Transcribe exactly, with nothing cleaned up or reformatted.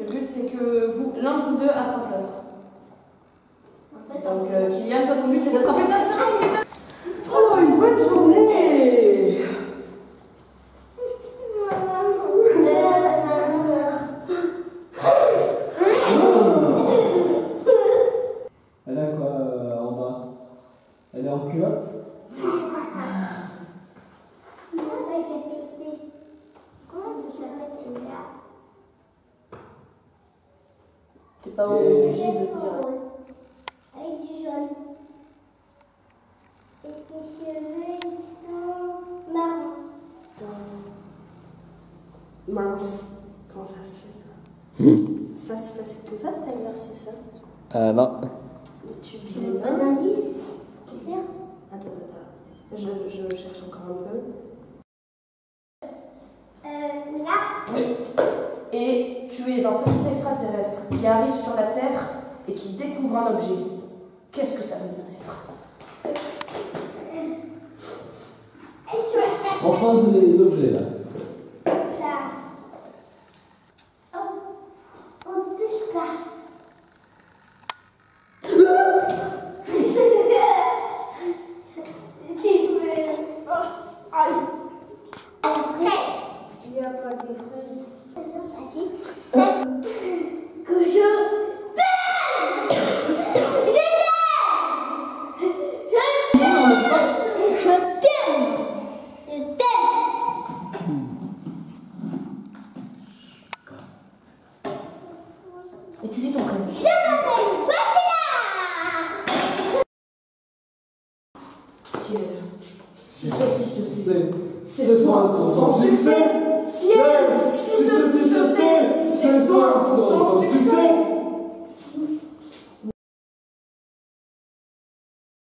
but c'est que vous, l'un de vous deux attrape l'autre. Donc euh, Kylian, toi ton but c'est d'attraper ta sœur. Oh, une bonne journée. Elle a quoi euh, en bas? Elle est en culotte? T'es pas obligé de dire. Avec du jaune. Et ses cheveux, ils sont marrons. Mince, comment ça se fait ça? C'est pas si facile que ça cet exercice. Euh, non. Tu Tu veux pas d'indice? Qui sert? Attends, attends, je, je cherche encore un peu. Euh, là. Oui. Et tu es un petit extraterrestre qui arrive sur la Terre et qui découvre un objet. Qu'est-ce que ça veut bien être? On pose les objets là. Là. Oh, on touche pas. Tu veux. Aïe! Après, il y a pas de fruits. Facile. Que je Et tu dis ton prénom. Je m'appelle Wassila. Ciel. Si ceci, ceci. C'est. C'est soin, sans succès. Ciel. Si ceci, ceci. C'est soin.